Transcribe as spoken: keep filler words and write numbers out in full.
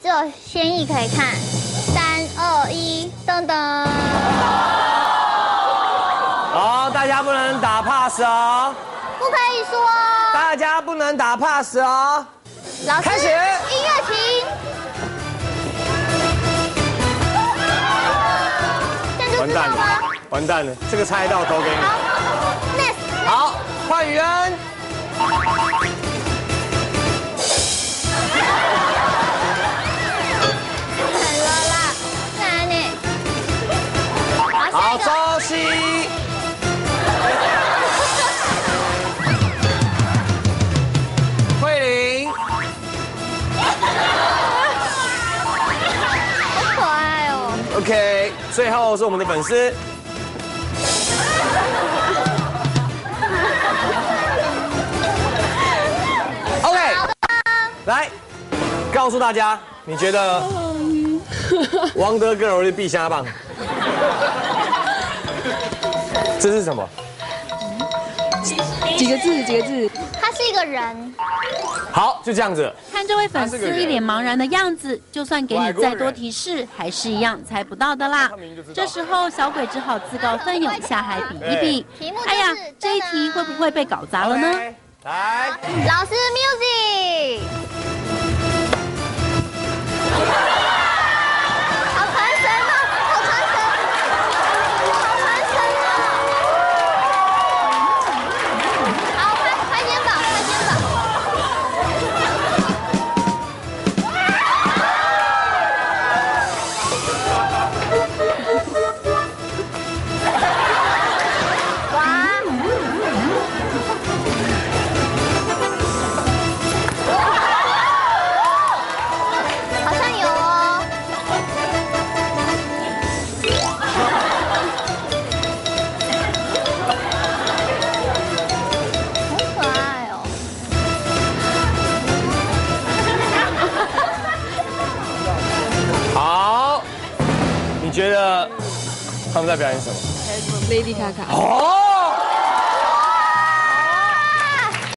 只有先意可以看。三二一，噔噔。 好，大家不能打 pass 哦。 不可以说。 大家不能打 pass 哦。 老师， 开始。 音乐停。这样就知道吗？ 完蛋了，这个猜到投给你。 好 ，next。 好，换宇恩。 很了啦，难呢。 好，周希。慧玲。 好可爱哦。 OK， 最后是我们的粉丝。OK， 来告诉大家，你觉得王德 girl 的必虾棒，这是什么？ 几个字？几个字？ 他是一个人。 好，就这样子。 看这位粉丝一脸茫然的样子，就算给你再多提示，还是一样猜不到的啦。这时候小鬼只好自告奋勇下海比一比。哎呀，这一题会不会被搞砸了呢？ 来， 老师 music。好传神哦，好传神，好传神哦。好，拍拍肩膀，拍肩膀。哇！好像有哦。好可爱哦。 好，你觉得他们在表演什么？ Lady Gaga。 哦。